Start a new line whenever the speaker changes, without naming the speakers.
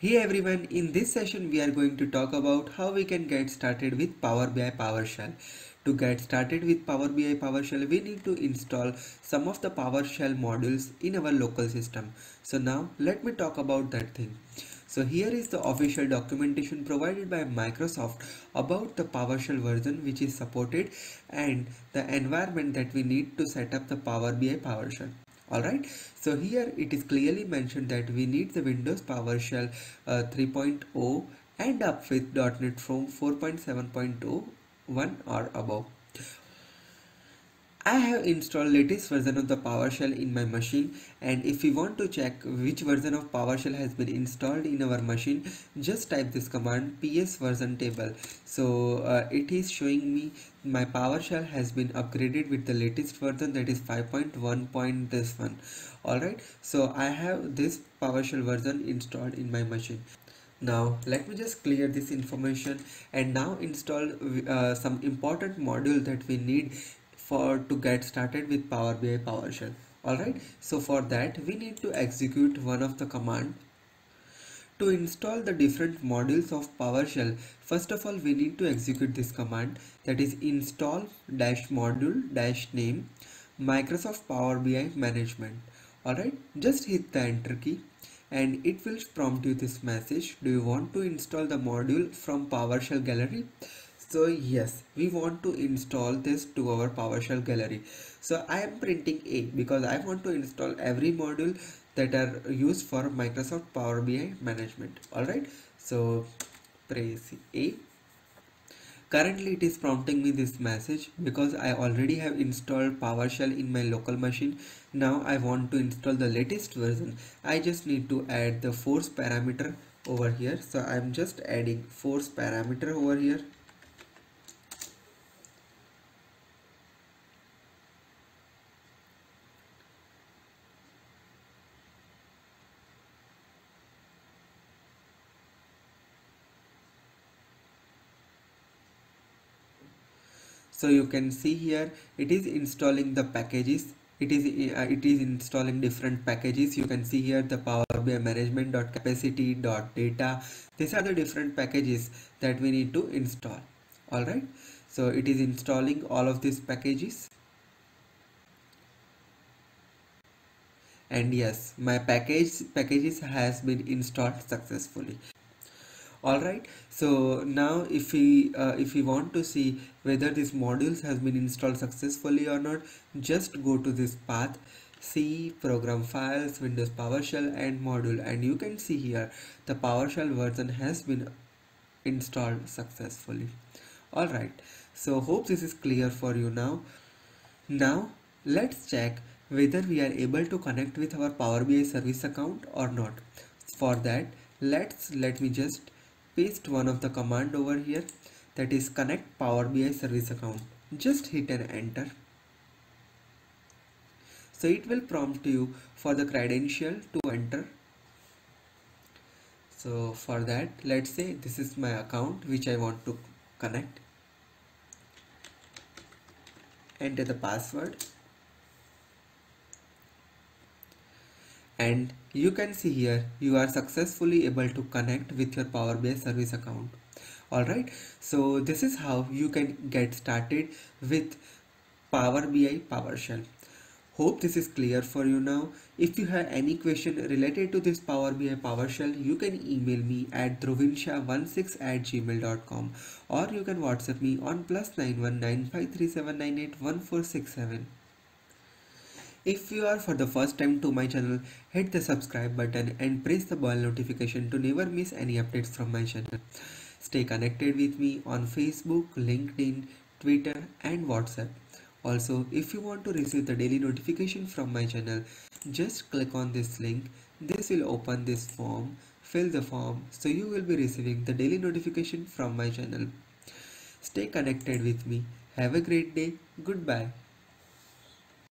Hey everyone, in this session we are going to talk about how we can get started with Power BI PowerShell. To get started with Power BI PowerShell, we need to install some of the PowerShell modules in our local system. So now let me talk about that thing. So here is the official documentation provided by Microsoft about the PowerShell version which is supported and the environment that we need to set up the Power BI PowerShell. Alright, so here it is clearly mentioned that we need the Windows PowerShell 3.0 and up with .NET from 4.7.01 or above. I have installed latest version of the PowerShell in my machine, and if you want to check which version of PowerShell has been installed in our machine, just type this command ps version table. So it is showing me my PowerShell has been upgraded with the latest version, that is 5.1. This one. Alright, so I have this PowerShell version installed in my machine. Now let me just clear this information and now install some important module that we need for to get started with Power BI PowerShell. Alright, so for that we need to execute one of the command. To install the different modules of PowerShell, first of all we need to execute this command, that is install -module-name Microsoft Power BI management. Alright, just hit the enter key and it will prompt you this message. Do you want to install the module from PowerShell gallery? So yes, we want to install this to our PowerShell gallery. So I am printing A because I want to install every module that are used for Microsoft Power BI management. Alright, so press A. Currently it is prompting me this message because I already have installed PowerShell in my local machine. Now I want to install the latest version. I just need to add the force parameter over here. So I'm just adding force parameter over here. So you can see here it is installing the packages. It is installing different packages. You can see here the Power BI management.capacity.data. These are the different packages that we need to install. Alright, so it is installing all of these packages. And yes, my packages has been installed successfully. Alright, so now if we want to see whether these modules has been installed successfully or not, just go to this path, see program files, Windows PowerShell and module, and you can see here the PowerShell version has been installed successfully. Alright, so hope this is clear for you now. Now let's check whether we are able to connect with our Power BI service account or not. For that, let me just paste one of the command over here, that is connect Power BI service account. Just hit an enter. So it will prompt you for the credential to enter. So for that, let's say this is my account which I want to connect. Enter the password. And you can see here you are successfully able to connect with your Power BI service account. Alright, so this is how you can get started with Power BI PowerShell. Hope this is clear for you now. If you have any question related to this Power BI PowerShell, you can email me at dhruvinsha16@gmail.com or you can WhatsApp me on +919537981467. If you are for the first time to my channel, hit the subscribe button and press the bell notification to never miss any updates from my channel. Stay connected with me on Facebook, LinkedIn, Twitter and WhatsApp. Also, if you want to receive the daily notification from my channel, just click on this link. This will open this form. Fill the form so you will be receiving the daily notification from my channel. Stay connected with me. Have a great day. Goodbye.